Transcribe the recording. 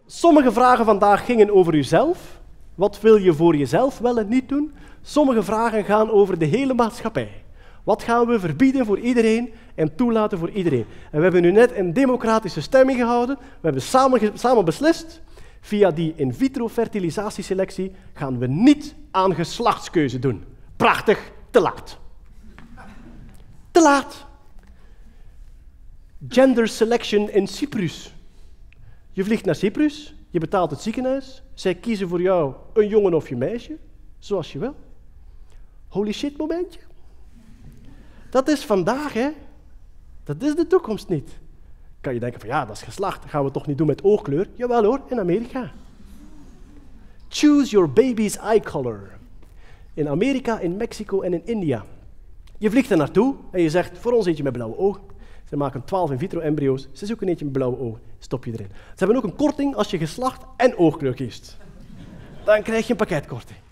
Sommige vragen vandaag gingen over uzelf. Wat wil je voor jezelf wel en niet doen? Sommige vragen gaan over de hele maatschappij. Wat gaan we verbieden voor iedereen en toelaten voor iedereen? En we hebben nu net een democratische stemming gehouden. We hebben samen beslist. Via die in vitro fertilisatieselectie gaan we niet aan geslachtskeuze doen. Prachtig, te laat. Te laat. Gender selection in Cyprus. Je vliegt naar Cyprus, je betaalt het ziekenhuis. Zij kiezen voor jou een jongen of je meisje, zoals je wil. Holy shit momentje. Dat is vandaag, hè. Dat is de toekomst niet. Kan je denken van ja, dat is geslacht, dat gaan we toch niet doen met oogkleur? Jawel hoor, in Amerika. Choose your baby's eye color. In Amerika, in Mexico en in India. Je vliegt er naartoe en je zegt, voor ons eentje met blauwe ogen. Ze maken 12 in vitro embryo's, ze zoeken eentje met blauwe ogen, stop je erin. Ze hebben ook een korting als je geslacht en oogkleur kiest. Dan krijg je een pakketkorting.